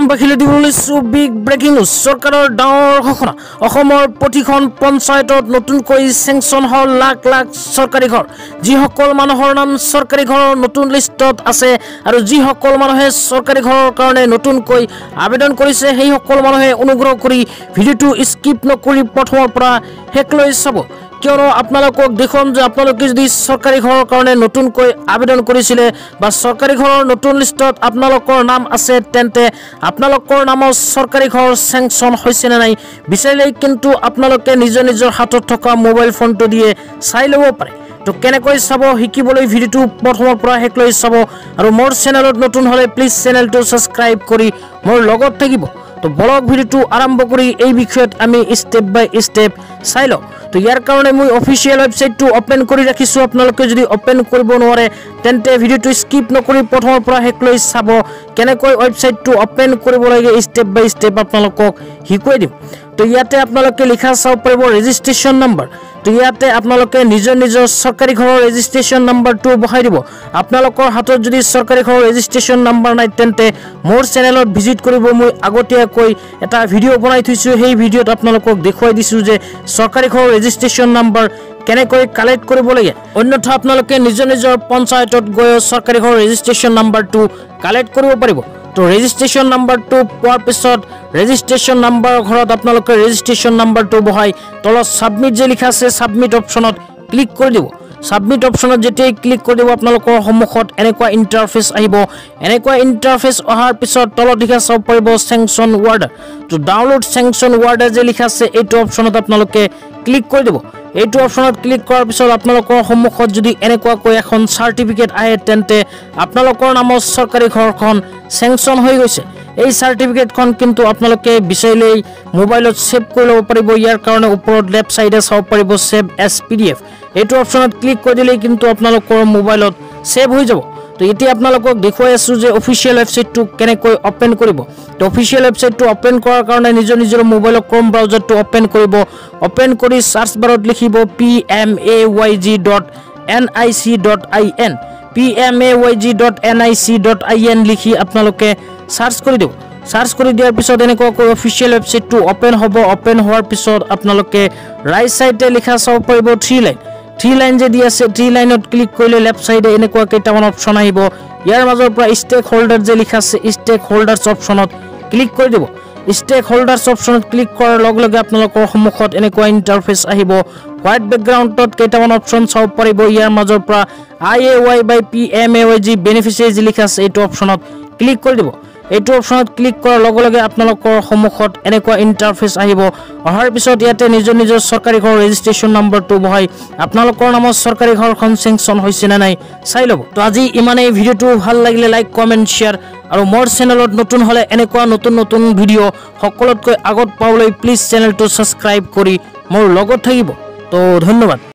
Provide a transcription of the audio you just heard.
অসমবাসীলৈ দিবলৈ লৈছো big breaking news. চৰকাৰৰ ডাঙৰ ঘোষণা, অসমৰ প্ৰতিখন পঞ্চায়তত নতুনকৈ চেংচন হ'ল লাখ লাখ চৰকাৰী ঘৰ। যিসকল মানুহৰ নাম চৰকাৰী ঘৰৰ নতুন লিষ্টত আছে আৰু যিসকল মানুহে চৰকাৰী ঘৰৰ কাৰণে নতুনকৈ আবেদন কৰিছে সেই সকল মানুহে অনুগ্ৰহ কৰি ভিডিঅ'টো স্কিপ নকৰি প্ৰথমৰ পৰা শেষলৈ চাব, কিয়নো আপোনালোকক দেখুৱাম যে আপোনালোকে যদি চৰকাৰী ঘৰৰ কাৰণে নতুনকৈ আবেদন কৰিছিলে বা চৰকাৰী ঘৰৰ নতুন লিষ্টত আপোনালোকৰ নাম আছে তেন্তে আপোনালোকৰ নামৰ চৰকাৰী ঘৰ চেংচন হৈছে নে নাই বিচাৰিলে কিন্তু আপোনালোকে নিজৰ হাতত থকা মোবাইল ফোনটো দিয়ে চাই ল'ব পাৰে। তো কেনেকৈ চাব শিকিবলৈ ভিডিঅ'টো প্ৰথমৰ পৰা শেষলৈ চাব আৰু মোৰ চেনেলত নতুন হ'লে প্লিজ চেনেলটো ছাবস্ক্ৰাইব কৰি মোৰ লগত থাকিব। তো ব্লগ ভিডিঅ'টো আৰম্ভ কৰি এই বিষয়ত আমি ষ্টেপ বাই ষ্টেপ চাই লওঁ। তো ইয়াৰ কাৰণে মই অফিচিয়েল ৱেবছাইটটো ওপেন কৰি ৰাখিছোঁ। আপোনালোকে যদি ওপেন কৰিব নোৱাৰে তেন্তে ভিডিঅ'টো স্কিপ নকৰি প্ৰথমৰ পৰা শেষলৈ চাব, কেনেকৈ ৱেবছাইটটো ওপেন কৰিব লাগে ষ্টেপ বাই ষ্টেপ আপোনালোকক শিকাই দিম। তো ইয়াতে আপোনালোকে লিখা চাব পাৰিব ৰেজিষ্ট্ৰেশ্যন নম্বৰ। তো ইয়াতে আপোনালোকে নিজৰ চৰকাৰী ঘৰৰ ৰেজিষ্ট্ৰেশ্যন নম্বৰটো বহাই দিব। আপোনালোকৰ হাতত যদি চৰকাৰী ঘৰৰ ৰেজিষ্ট্ৰেশ্যন নম্বৰ নাই তেন্তে মোৰ চেনেলত ভিজিট কৰিব। মই আগতীয়াকৈ এটা ভিডিঅ' বনাই থৈছোঁ, সেই ভিডিঅ'ত আপোনালোকক দেখুৱাই দিছোঁ যে চৰকাৰী ঘৰৰ ৰেজিষ্ট্ৰেশ্যন নম্বৰ কেনেকৈ কালেক্ট কৰিব লাগে। অন্যথা আপোনালোকে নিজৰ পঞ্চায়তত গৈ চৰকাৰী ঘৰৰ ৰেজিষ্ট্ৰেশ্যন নম্বৰটো কালেক্ট কৰিব পাৰিব। তো ৰেজিষ্ট্ৰেশ্যন নম্বৰটো পোৱাৰ পিছত ৰেজিষ্ট্ৰেশ্যন নম্বৰৰ ঘৰত আপোনালোকে ৰেজিষ্ট্ৰেশ্যন নম্বৰটো বহাই তলত ছাবমিট যে লিখা আছে ছাবমিট অপশ্যনত ক্লিক কৰি দিব। ছাবমিট অপশ্যনত যেতিয়াই ক্লিক কৰি দিব আপোনালোকৰ সন্মুখত এনেকুৱা ইণ্টাৰফেচ আহিব। এনেকুৱা ইণ্টাৰফেচ অহাৰ পিছত তলত লিখা চাব পাৰিব চেংচন ৱাৰ্ডাৰ। তো ডাউনলোড চেংচন ৱাৰ্ডাৰ যে লিখা আছে এইটো অপশ্যনত আপোনালোকে ক্লিক কৰি দিব। এইটো অপশ্যনত ক্লিক কৰাৰ পিছত আপোনালোকৰ সন্মুখত যদি এনেকুৱাকৈ এখন চাৰ্টিফিকেট আহে তেন্তে আপোনালোকৰ নামৰ চৰকাৰী ঘৰখন চেংচন হৈ গৈছে। এই চাৰ্টিফিকেটখন কিন্তু আপোনালোকে বিচাৰিলেই মোবাইলত ছেভ কৰি ল'ব পাৰিব। ইয়াৰ কাৰণে ওপৰত লেফ্ট চাইডে চাব পাৰিব ছেভ এছ PDF। এইটো অপশ্যনত ক্লিক কৰি দিলেই কিন্তু আপোনালোকৰ মোবাইলত ছেভ হৈ যাব। তো এতিয়া আপোনালোকক দেখুৱাই আছোঁ যে অফিচিয়েল ৱেবছাইটটো কেনেকৈ ওপেন কৰিব। তো অফিচিয়েল ৱেবছাইটটো ওপেন কৰাৰ কাৰণে নিজৰ মোবাইলৰ ক্ৰম ব্ৰাউজাৰটো ওপেন কৰিব। ওপেন কৰি সাৰ্চ বাৰত লিখিব PMAYG.nic.in PMAYG.nic.in লিখি আপোনালোকে সাৰ্চ কৰি দিব। সাৰ্চ কৰি দিয়াৰ পিছত এনেকুৱাকৈ অফিচিয়েল ৱেবছাইটটো ওপেন হ'ব। ওপেন হোৱাৰ পিছত আপোনালোকে ৰাইট চাইডে লিখা চাব পাৰিব 3 লাইন। 3 লাইন যে দি আছে 3 লাইনত ক্লিক কৰিলে লেফ্ট চাইডে এনেকুৱা কেইটামান অপশ্যন আহিব। ইয়াৰ মাজৰ পৰা ষ্টেক হোল্ডাৰ যে লিখা আছে ষ্টেক হোল্ডাৰ্ছ অপশ্যনত ক্লিক কৰি দিব। ষ্টেক হোল্ডাৰ্ছ অপশ্যনত ক্লিক কৰাৰ লগে লগে আপোনালোকৰ সন্মুখত এনেকুৱা ইণ্টাৰফেচ আহিব। হোৱাইট বেকগ্ৰাউণ্ডত কেইটামান অপশ্যন চাব পাৰিব। ইয়াৰ মাজৰ পৰা IAY by PMAYG বেনিফিচিয়াৰী যি লিখা আছে এইটো অপশ্যনত ক্লিক কৰি দিব। এইটো অপশ্যনত ক্লিক কৰাৰ লগে লগে আপোনালোকৰ সন্মুখত এনেকুৱা ইণ্টাৰফেচ আহিব। অহাৰ পিছত ইয়াতে নিজৰ চৰকাৰী ঘৰৰ ৰেজিষ্ট্ৰেশ্যন নম্বৰটো বহাই আপোনালোকৰ নামৰ চৰকাৰী ঘৰখন চেংচন হৈছে নে নাই চাই ল'ব। তো আজি ইমানেই। ভিডিঅ'টো ভাল লাগিলে লাইক কমেণ্ট শ্বেয়াৰ আৰু মোৰ চেনেলত নতুন হ'লে এনেকুৱা নতুন ভিডিঅ' সকলোতকৈ আগত পাবলৈ প্লিজ চেনেলটো ছাবস্ক্ৰাইব কৰি মোৰ লগত থাকিব। তো ধন্যবাদ।